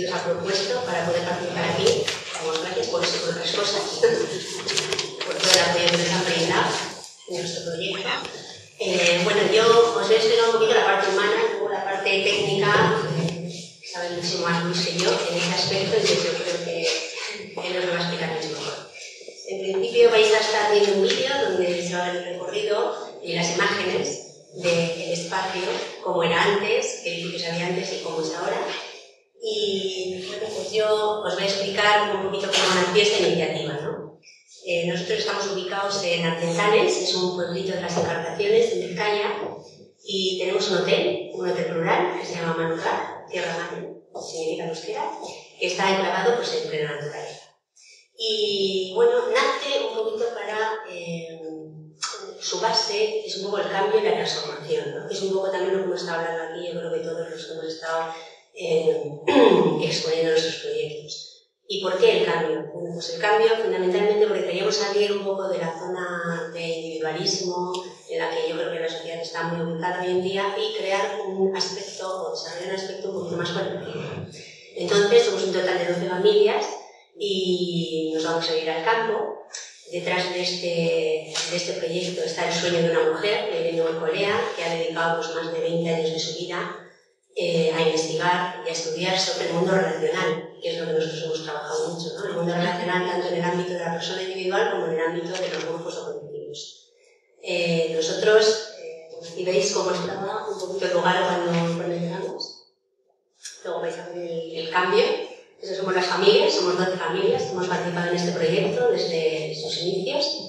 nos ha propuesto para poder participar aquí. Damos gracias por eso y por otras cosas, por todo el apoyo que nos han brindado en nuestro proyecto. Bueno, yo os voy a explicar un poquito la parte humana y luego la parte técnica, que sabe muchísimo más Luis que yo en ese aspecto, y yo creo que él os lo va a explicar mucho mejor. En principio vais a estar viendo un vídeo donde se va a ver el recorrido y las imágenes del espacio, cómo era antes, qué edificios había antes y cómo es ahora. Y pues yo os voy a explicar un poquito cómo nació esta iniciativa, ¿no? Nosotros estamos ubicados en Artesanes, es un pueblito de las Encartaciones, en Vizcaya, y tenemos un hotel rural que se llama Manucar, Tierra Madre, significa en euskera, que está enclavado pues, en plena naturaleza. Y bueno, nace un poquito para su base, es un poco el cambio y la transformación, ¿no? Es un poco también lo que hemos estado hablando aquí, yo creo que todos los que hemos estado exponiendo nuestros proyectos. ¿Y por qué el cambio? Bueno, pues el cambio fundamentalmente porque queríamos salir un poco de la zona de individualismo en la que yo creo que la sociedad está muy ubicada hoy en día y crear un aspecto o desarrollar un aspecto un poquito más colectivo. Entonces somos un total de 12 familias y nos vamos a ir al campo. Detrás de este proyecto está el sueño de una mujer, Irene Olcolea, que ha dedicado pues, más de 20 años de su vida a investigar y a estudiar sobre el mundo relacional, que es lo que nosotros hemos trabajado mucho, ¿no? El mundo relacional tanto en el ámbito de la persona individual como en el ámbito de los grupos o colectivos. Nosotros, aquí veis cómo estaba un poquito el lugar cuando llegamos. Luego vais a ver el cambio. Esas somos las familias, somos 12 familias que hemos participado en este proyecto desde sus inicios.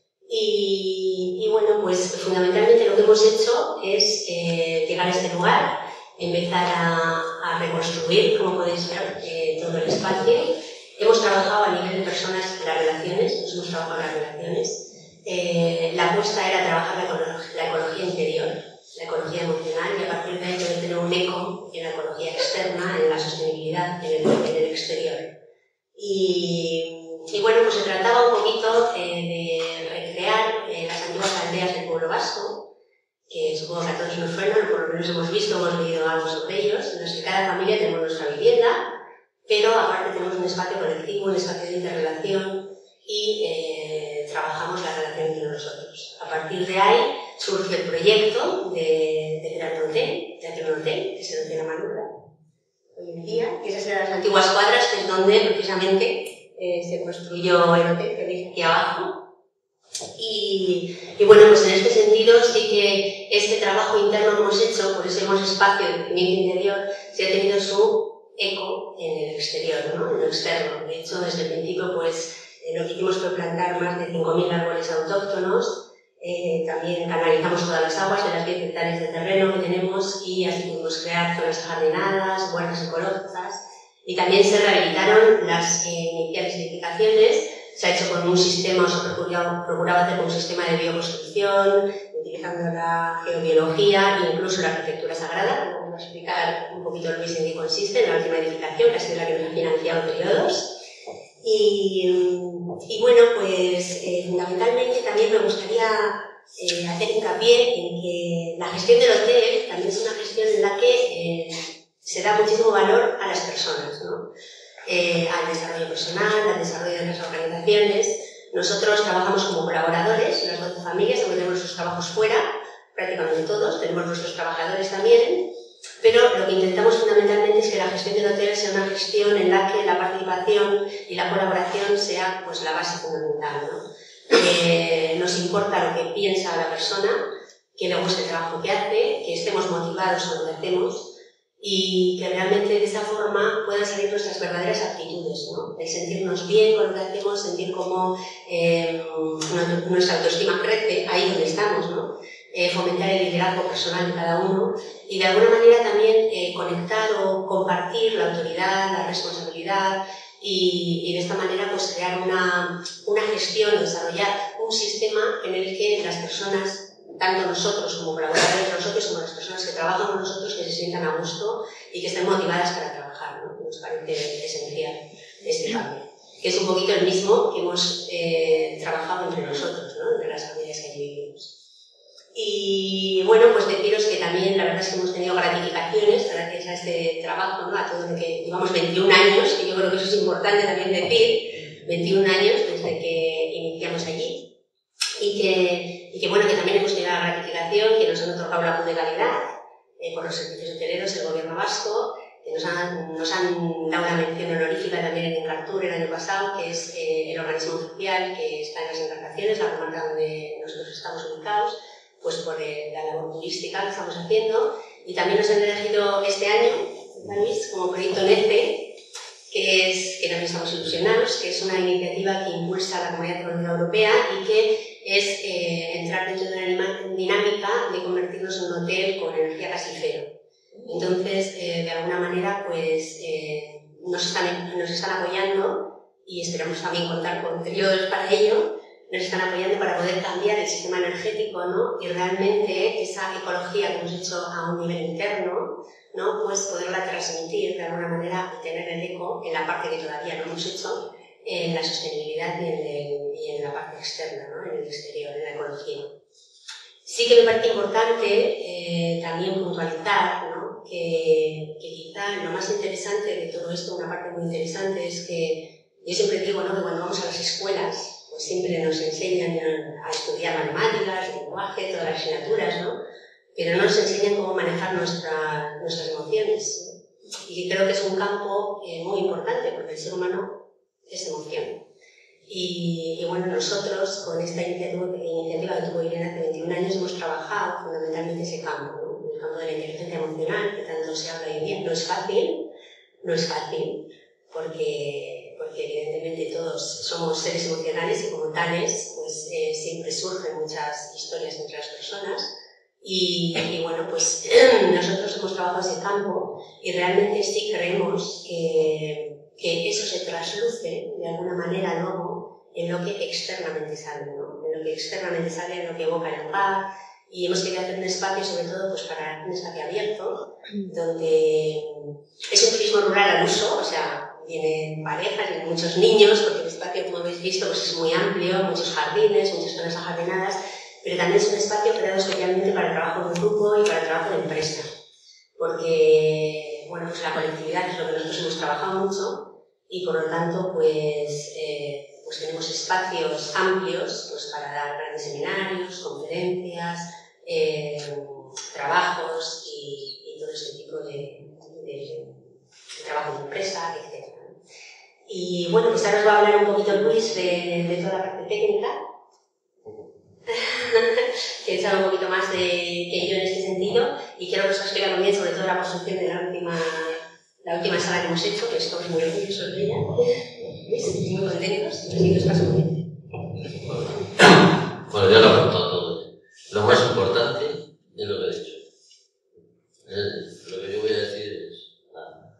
Y bueno, pues fundamentalmente lo que hemos hecho es llegar a este lugar, empezar a reconstruir, como podéis ver, todo el espacio. Hemos trabajado a nivel de personas las relaciones, nos hemos trabajado las relaciones. La apuesta era trabajar la ecología interior, la ecología emocional, y a partir de ahí poder tener un eco en la ecología externa, en la sostenibilidad, en el exterior. Y bueno, pues se trataba un poquito de recrear las antiguas aldeas del pueblo vasco, que supongo que a todos nos suenan, por lo menos hemos visto, hemos leído algo sobre ellos, en los que cada familia tenemos nuestra vivienda, pero aparte tenemos un espacio colectivo, un espacio de interrelación y trabajamos la relación entre nosotros. A partir de ahí surge el proyecto de crear un hotel, de hacer un hotel, que es el Hotel Amanura, hoy en día, que esas eran las antiguas cuadras, que es donde precisamente se construyó el hotel, que veis aquí abajo. Y bueno, pues en este sentido sí que este trabajo interno que hemos hecho, por ese espacio de crecimiento interior, se ha tenido su eco en el exterior, ¿no? En lo externo. De hecho, desde el principio, pues lo que hicimos fue plantar más de 5.000 árboles autóctonos. También canalizamos todas las aguas de las 10 hectáreas de terreno que tenemos y así pudimos crear zonas jardinadas, huertas ecológicas, y también se rehabilitaron las iniciales edificaciones. Se ha hecho con un sistema, se ha procurado hacer con un sistema de bioconstrucción, utilizando la geobiología e incluso la arquitectura sagrada, que vamos a explicar un poquito Luis en qué consiste, en la última edificación, que ha sido la que nos ha financiado periodos. Y bueno, pues fundamentalmente también me gustaría hacer hincapié en que la gestión del hotel también es una gestión en la que se da muchísimo valor a las personas, ¿no? Al desarrollo personal, al desarrollo de las organizaciones. Nosotros trabajamos como colaboradores, las 12 familias, aunque tenemos nuestros trabajos fuera, prácticamente todos, tenemos nuestros trabajadores también, pero lo que intentamos fundamentalmente es que la gestión del hotel sea una gestión en la que la participación y la colaboración sea pues, la base fundamental, ¿no? Nos importa lo que piensa la persona, que le guste el trabajo que hace, que estemos motivados con lo que hacemos, y que realmente de esa forma puedan salir nuestras verdaderas aptitudes, ¿no? El sentirnos bien con lo que hacemos, sentir cómo nuestra autoestima crece ahí donde estamos, ¿no? Fomentar el liderazgo personal de cada uno y de alguna manera también conectar o compartir la autoridad, la responsabilidad y de esta manera pues crear una gestión, desarrollar un sistema en el que las personas, tanto nosotros como colaboradores de nosotros, como las personas que trabajan con nosotros, que se sientan a gusto y que estén motivadas para trabajar, ¿no? Nos parece esencial este cambio, que es un poquito el mismo que hemos trabajado entre nosotros, ¿no? Entre las familias que allí vivimos. Y bueno, pues deciros que también la verdad es que hemos tenido gratificaciones gracias a este trabajo, ¿no? A todo lo que llevamos 21 años, que yo creo que eso es importante también decir, 21 años desde que iniciamos allí. Y que bueno, que también hemos tenido la gratificación que nos han otorgado la Q de calidad por los servicios hoteleros, el gobierno vasco, que nos han dado una mención honorífica también en Encartur el año pasado, que es el organismo oficial que está en las embarcaciones, la comarca donde nosotros estamos ubicados, pues por la labor turística que estamos haciendo. Y también nos han elegido este año, Luis, como proyecto NECE, que también estamos ilusionados, que es una iniciativa que impulsa la Comunidad Económica Europea y que es entrar dentro de una dinámica de convertirnos en un hotel con energía casi cero. Entonces, de alguna manera, pues nos están apoyando y esperamos también contar con periodos para ello. Nos están apoyando para poder cambiar el sistema energético, ¿no? Y realmente esa ecología que hemos hecho a un nivel interno, ¿no? Pues poderla transmitir de alguna manera y tener el eco en la parte que todavía no hemos hecho, en la sostenibilidad y en la parte externa, ¿no? En el exterior, en la ecología. Sí que me parece importante también puntualizar, ¿no? que quizá lo más interesante de todo esto, una parte muy interesante, es que yo siempre digo, ¿no? Que cuando vamos a las escuelas, pues siempre nos enseñan a estudiar matemáticas, lenguaje, todas las asignaturas, ¿no? Pero no nos enseñan cómo manejar nuestras emociones, ¿no? Y creo que es un campo muy importante, porque el ser humano es emoción. Y bueno, nosotros con esta iniciativa que tuvo Irene hace 21 años hemos trabajado fundamentalmente ese campo, ¿no? El campo de la inteligencia emocional, que tanto se habla hoy en día. No es fácil, porque evidentemente todos somos seres emocionales y como tales, pues siempre surgen muchas historias entre las personas. Y bueno, pues nosotros hemos trabajado ese campo y realmente sí creemos que eso se trasluce de alguna manera luego en lo que externamente sale, ¿no? En lo que externamente sale, en lo que evoca el hogar. Y hemos querido hacer un espacio, sobre todo, pues para un espacio abierto, donde es un turismo rural al uso, o sea, vienen parejas, vienen muchos niños, porque el espacio, como habéis visto, pues es muy amplio, muchos jardines, muchas zonas ajardinadas, pero también es un espacio creado especialmente para el trabajo de grupo y para el trabajo de empresa, porque, bueno, pues la colectividad es lo que nosotros hemos trabajado mucho y, por lo tanto, pues tenemos espacios amplios pues para dar grandes seminarios, conferencias, trabajos y todo este tipo de trabajo de empresa, etc. Y bueno, pues ahora os va a hablar un poquito Luis de toda la parte técnica, que sabe un poquito más que yo en este sentido, y quiero que os explique también sobre todo la construcción de la última sala que hemos hecho, que estamos muy orgullosos de ella. ¿Veis? Muy contentos, así que os paso muy bien. Bueno, ya lo he contado todo. Lo más importante es lo que he dicho. Lo que yo voy a decir es nada.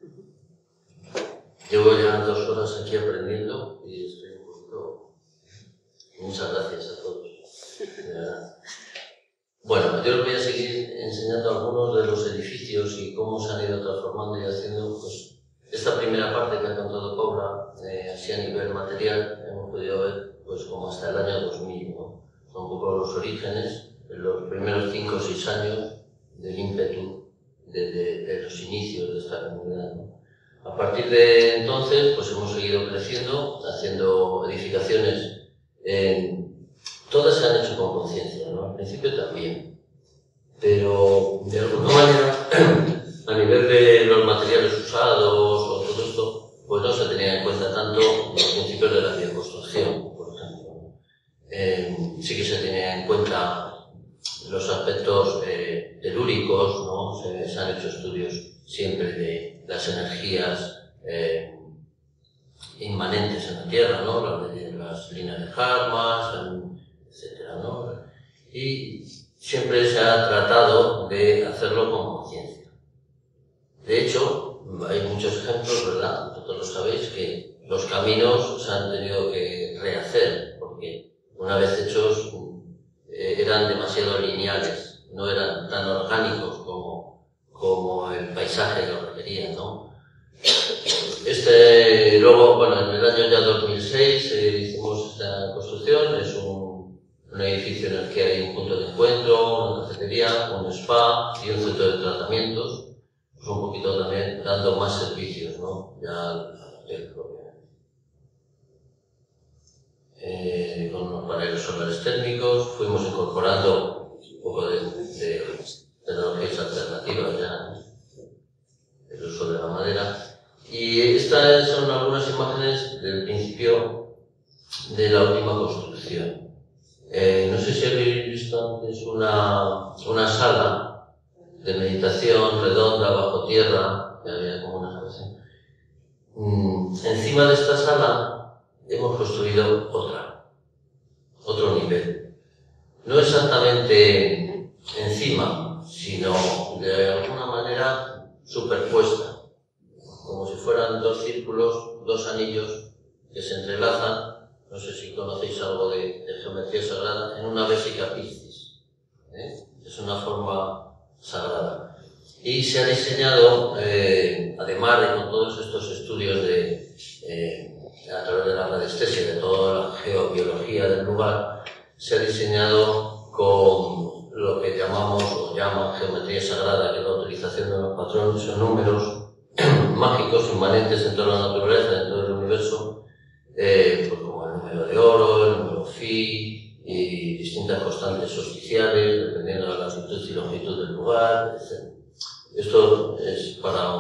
Llevo ya 2 horas aquí aprendiendo y estoy un poquito... Muchas gracias a todos, de verdad. Bueno, yo os voy a seguir enseñando algunos de los edificios y cómo se han ido transformando y haciendo, pues, esta primera parte que ha contado Paula, así a nivel material, hemos podido ver, pues, como hasta el año 2000, ¿no? Son un poco los orígenes, los primeros 5 o 6 años del ímpetu de los inicios de esta comunidad, ¿no? A partir de entonces, pues hemos seguido creciendo, haciendo edificaciones, todas se han hecho con conciencia, ¿no? Al principio también, pero de alguna manera, a nivel de los materiales usados o todo esto, pues no se tenía en cuenta tanto los principios de la bioconstrucción, por ejemplo. Sí que se tenía en cuenta los aspectos telúricos, ¿no? Se han hecho estudios siempre de las energías inmanentes en la Tierra, ¿no? Las líneas de Hartmann, etcétera, ¿no? Y siempre se ha tratado de hacerlo con conciencia. De hecho, hay muchos ejemplos, ¿verdad? Vosotros lo sabéis, que los caminos se han tenido que rehacer, porque una vez hechos eran demasiado lineales, no eran tan orgánicos como el paisaje lo requería, ¿no? Luego, bueno, en el año ya 2006 hicimos esta construcción, es un edificio en el que hay un punto de encuentro, una cafetería, un spa y un centro de tratamientos, pues un poquito también dando más servicios, ¿no? Ya al hotel propio. Con unos paneles solares térmicos, fuimos incorporando un poco de tecnologías alternativas ya, el uso de la madera. Y estas son algunas imágenes del principio de la última construcción. No sé si habéis visto antes una sala de meditación redonda bajo tierra, que había como una cosa. Encima de esta sala hemos construido otro nivel. No exactamente encima, sino de alguna manera superpuesta, como si fueran dos círculos, dos anillos que se entrelazan. No sé si conocéis algo de geometría sagrada, en una Vesica Piscis. Es una forma sagrada. Y se ha diseñado, además de con todos estos estudios a través de la radiestesia, de toda la geobiología del lugar, se ha diseñado con lo que llamamos o llaman geometría sagrada, que es la utilización de los patrones o números mágicos inmanentes en toda la naturaleza, en todo el universo, pues como el número de oro, el número phi y distintas constantes solsticiales, dependiendo de la latitud y longitud del lugar, etc. Esto es para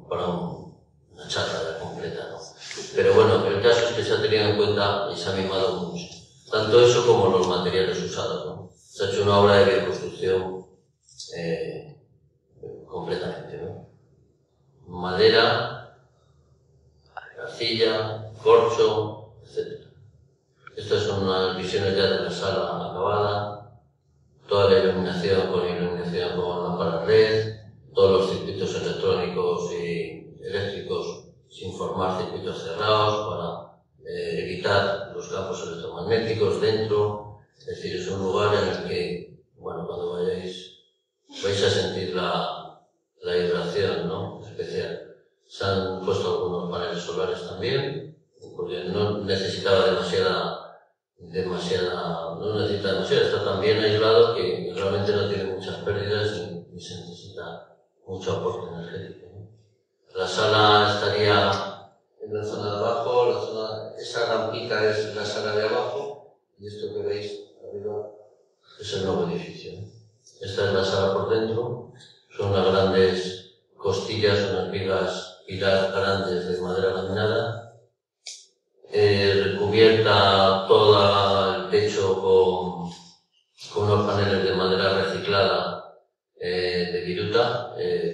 una charla completa, ¿no? Pero bueno, el caso es que se ha tenido en cuenta y se ha mimado mucho. Tanto eso como los materiales usados, ¿no? Se ha hecho una obra de bioconstrucción completamente, ¿no? Madera, arcilla, corcho, etc. Estas son unas visiones ya de la sala acabada, toda la iluminación con lámparas LED, todos los circuitos electrónicos y eléctricos sin formar circuitos cerrados para evitar los campos electromagnéticos dentro. Es decir, es un lugar en el que, bueno, cuando vayáis vais a sentir la vibración, ¿no? Especial. Se han puesto algunos paneles solares también, porque no necesitaba no necesita demasiado, está tan bien aislado que realmente no tiene muchas pérdidas ni se necesita mucho aporte energético, ¿no? La sala estaría en la zona de abajo, esa rampita es la sala de abajo, y esto que veis arriba es el nuevo edificio, ¿no? Esta es la sala por dentro, son unas grandes costillas, unas vigas pilar grandes de madera laminada, recubierta todo el techo con unos paneles de madera reciclada de viruta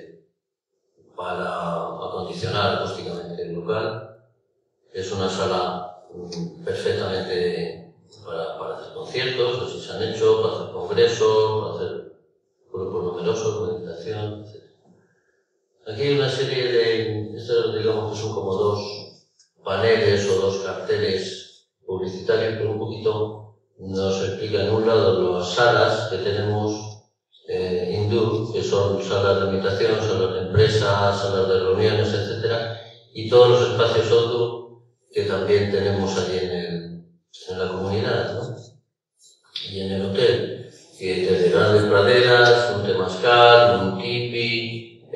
para acondicionar acústicamente el local. Es una sala perfectamente para hacer conciertos, así se han hecho, para hacer congresos, para hacer grupos numerosos, meditación, etc. Aquí hay una serie de, estos digamos que son como dos paneles o dos carteles publicitarios que un poquito nos explican en un lado las salas que tenemos hindú, que son salas de meditación, salas de empresas, salas de reuniones, etc. Y todos los espacios outdoor que también tenemos allí en la comunidad, ¿no? Y en el hotel, que desde grandes praderas, un temazcal, un tipi,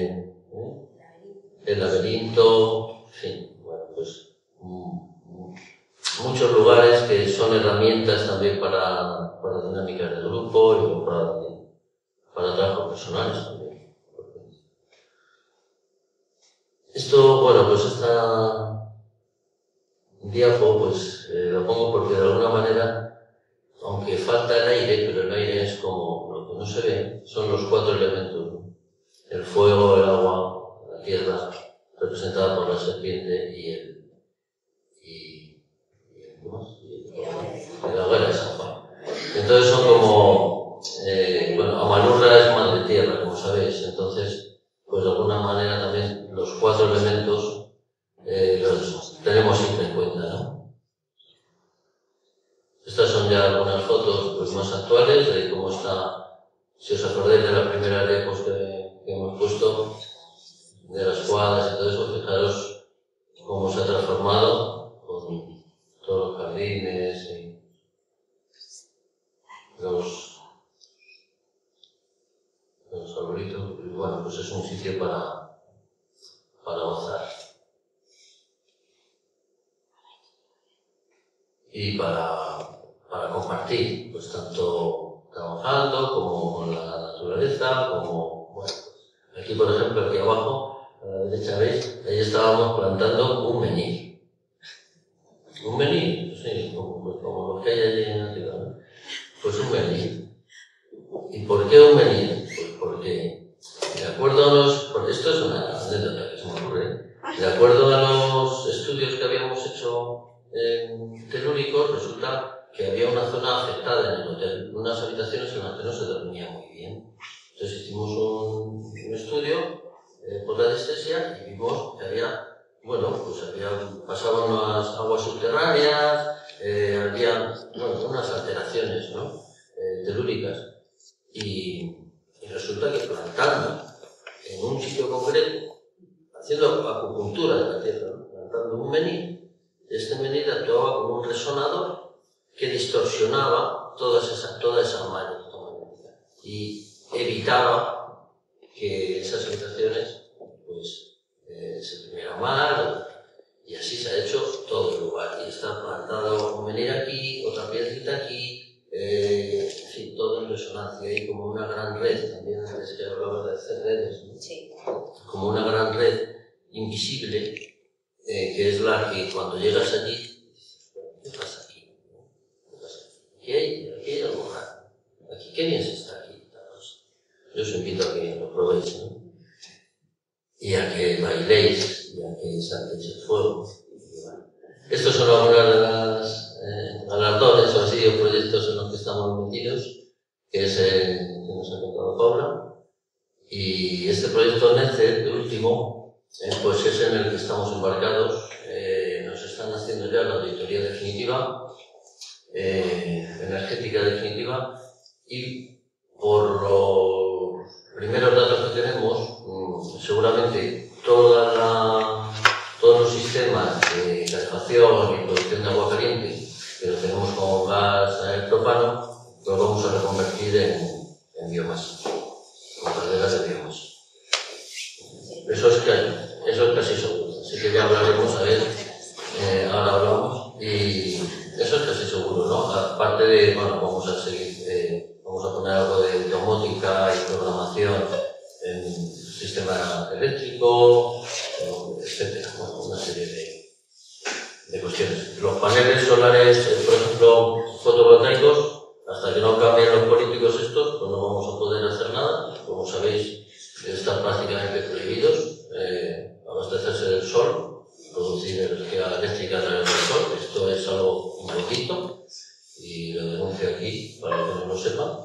el laberinto, en fin, bueno, pues muchos lugares que son herramientas también para dinámicas de grupo y para trabajos personales también. Esto, bueno, pues esta diapo, pues lo pongo porque de alguna manera, aunque falta el aire, pero el aire es como lo que no se ve, son los cuatro elementos, ¿no? El fuego, el agua, la tierra, representada por la serpiente y la hoguera de San Juan. Entonces son como, bueno, Amalurra es madre tierra, como sabéis, entonces, pues de alguna manera también los cuatro elementos los tenemos siempre en cuenta, ¿no? Estas son ya algunas fotos pues, más actuales de cómo está, si os acordáis de la primera depos que hemos puesto, de las cuadras y todo eso, fijaros cómo se ha transformado. y para compartir, pues tanto trabajando como con la naturaleza, como, bueno, aquí por ejemplo, aquí abajo, a la derecha veis, ahí estábamos plantando un menhir. Un menhir, sí, como los que hay allí en la ciudad, ¿no? Pues un menhir. ¿Y por qué un menhir? Pues porque, de acuerdo a los... Esto es una anécdota que se me ocurre, de acuerdo a los estudios que habíamos hecho telúricos, resulta que había una zona afectada en el hotel, unas habitaciones en las que no se dormía muy bien. Entonces hicimos un estudio por la anestesia y vimos que había, bueno, pues pasaban las aguas subterráneas, había, bueno, unas alteraciones, ¿no? Telúricas. Y resulta que plantando en un sitio concreto, haciendo acupuntura de la tierra, ¿no? Plantando un menhir, este menhir actuaba como un resonador que distorsionaba toda esa malla y evitaba que esas habitaciones pues, se durmieran mal, y así se ha hecho todo el lugar. Y está plantado un menhir aquí, otra piedrita aquí, en fin, todo en resonancia, y como una gran red, también antes que hablaba de hacer redes, ¿no? Sí. Como una gran red invisible, que es la que cuando llegas allí, ¿qué pasa aquí? ¿Qué pasa aquí? Aquí hay algo raro. Aquí, ¿qué bien se está aquí? Yo os invito a que lo probéis, ¿no? Y a que bailéis, y a que saltéis el fuego. Estos son algunos de las galardones o así, o proyectos en los que estamos metidos, que es el que nos ha contado Paula. Y este proyecto NECER, el último, pues es en el que estamos embarcados. Nos están haciendo ya la auditoría definitiva, energética definitiva, y por los primeros datos que tenemos, seguramente todos los sistemas de calefacción y producción de agua caliente que lo tenemos con gas propano, los vamos a reconvertir en biomasa, con calderas de biomasa. Eso es casi seguro, así que ya hablaremos, a ver, ahora hablamos, y eso es casi seguro, ¿no? Aparte de, bueno, vamos a seguir, vamos a poner algo de domótica y programación en sistema eléctrico, etcétera, bueno, una serie de cuestiones. Los paneles solares, por ejemplo, fotovoltaicos, hasta que no cambien los políticos estos, pues no vamos a poder hacer nada. Como sabéis, están prácticamente prohibidos abastecerse del sol, producir energía eléctrica a través del sol. Esto es algo un poquito, y lo denuncio aquí para que no lo sepan.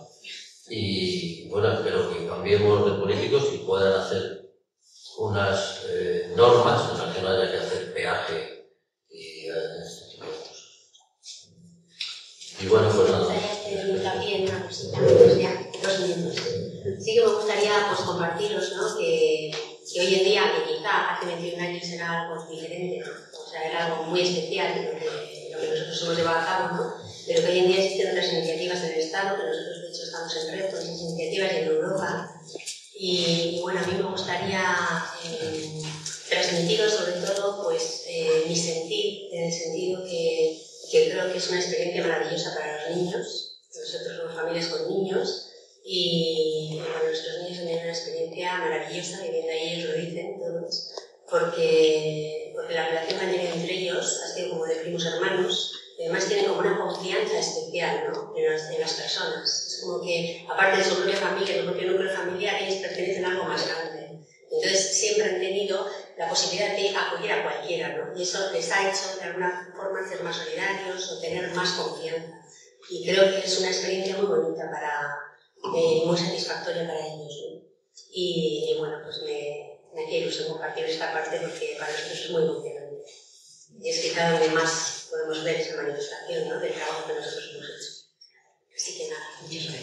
Y bueno, espero que cambiemos de políticos y puedan hacer unas normas en las que no haya que hacer peaje y este tipo de cosas. Y bueno, pues nada. También una cosita, pues ya, 2 minutos. Sí que me gustaría pues, compartiros, ¿no? que hoy en día, que quizá hace 21 años era algo diferente, ¿no? O sea, era algo muy especial lo que nosotros hemos llevado a cabo, ¿no? Pero que hoy en día existen otras iniciativas en el Estado, que nosotros de hecho estamos en red con esas iniciativas y en Europa. Y bueno, a mí me gustaría transmitiros sobre todo pues, mi sentir, en el sentido que creo que es una experiencia maravillosa para los niños. Nosotros somos familias con niños y bueno, nuestros niños han tenido una experiencia maravillosa, y viendo ahí ellos lo dicen todos, porque la relación que han tenido entre ellos ha sido como de primos hermanos. Además tienen como una confianza especial, ¿no? en las personas. Es como que, aparte de su propia familia, su propio núcleo familiar, ellos pertenecen a algo más grande. Entonces siempre han tenido la posibilidad de acudir a cualquiera, ¿no? Y eso les ha hecho de alguna forma ser más solidarios o tener más confianza. Y creo que es una experiencia muy bonita, muy satisfactoria para ellos, ¿no? Y bueno, pues me hacía ilusión compartir esta parte porque para nosotros es muy emocionante. Y es quizá donde más podemos ver esa manifestación, ¿no? Del trabajo que nosotros hemos hecho. Así que nada, muchas gracias.